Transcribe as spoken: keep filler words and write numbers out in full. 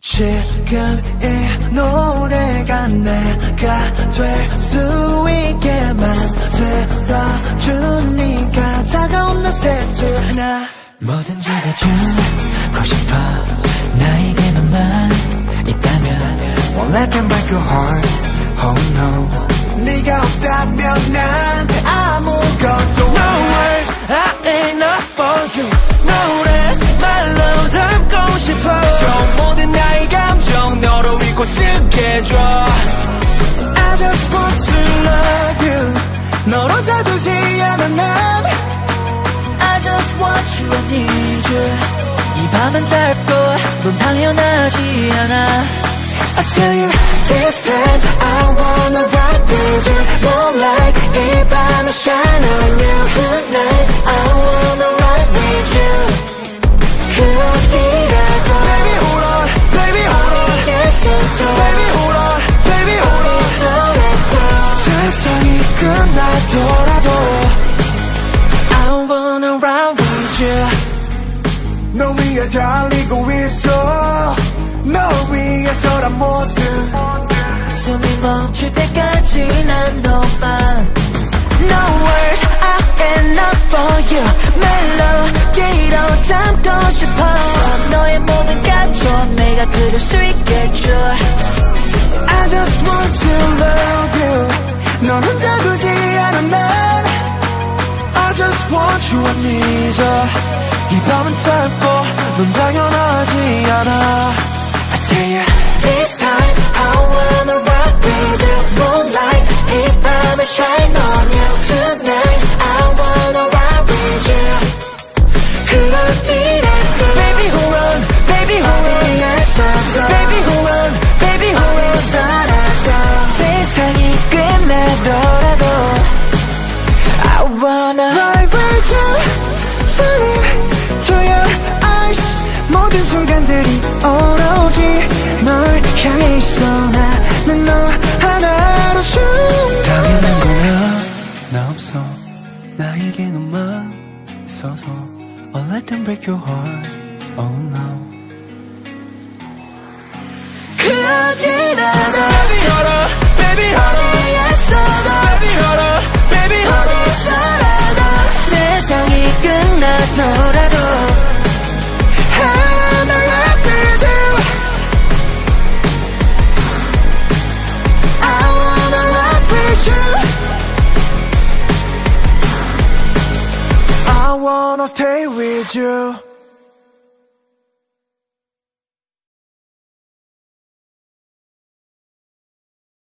지금 이 노래가 내가 될 수 있게 만들어준 네가 다가온 나 새투나 뭐든지 다 주고 싶어 나에게 너만 있다면 Won't let them break your heart Oh no 네가 없다면 난 아무것도 No words I ain't enough for you 노래 말로 담고 싶어 So 모든 나의 감정 너로 읽고 쓰게 해줘 I just want to love you 널 혼자 두지 않아 난 I just want you I need you 이 밤은 짧고 넌 당연하지 않아 I tell you this time I wanna ride with you Moonlight 이 밤에 shine on you Tonight I wanna ride with you 그 어디라도 Baby hold on, baby hold on 어디에서도 Baby hold on, baby hold on 어디서라도 세상이 끝나더라도 I wanna ride with you 너 위에 달리고 있어 너 위에서란 모든 숨이 멈출 때까지 난 너만 No words I ain't enough for you 멜로디로 담고 싶어 너의 모든 감정 내가 들을 수 있게 해줘 I just want to love you 넌 혼자 두지 않아 난 I just want you I need you 이 밤은 짧고 넌 당연하지 않아 I tell you this time I wanna rock with you Moonlight 이 밤에 shine on you Tonight I wanna rock with you 그 어디라도 Baby hold on, baby hold on 어디에서도 Baby hold on, baby hold on 어디서라도 세상이 끝나더라도 I wanna ride with you Falling to your eyes 모든 순간들이 오로지 널 향해 있어 나는 너 하나로 춤 당연한 거야 나 없어 나에게 너만 있어서 I'll let them break your heart Oh no 그 어디라도 Baby hold on Baby hold on 어디에서도 Baby hold on Baby hold on 어디서라도 세상이 끝나더라도 I wanna stay with you